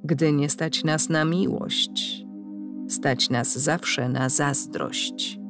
Gdy nie stać nas na miłość, stać nas zawsze na zazdrość.